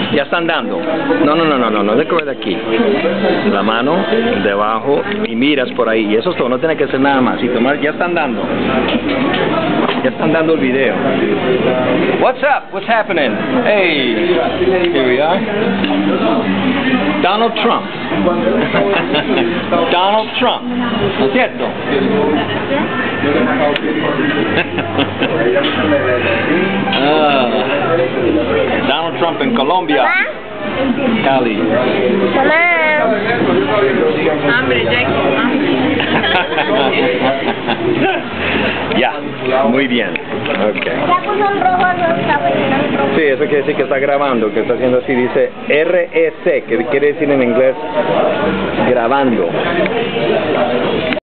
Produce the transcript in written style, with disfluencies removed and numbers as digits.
Ya están dando. No, de aquí. La mano debajo y miras por ahí. Y eso es todo, no tiene que hacer nada más. Y tomar, ya están dando. Ya están dando el video. What's up? What's happening? Hey, here we are. Donald Trump. Donald Trump. ¿No es cierto? Donald Trump en Colombia. Cali. Hambre, Jackie. Ya, muy bien. Okay. Sí, eso quiere decir que está grabando, que está haciendo así, dice REC, que quiere decir en inglés grabando.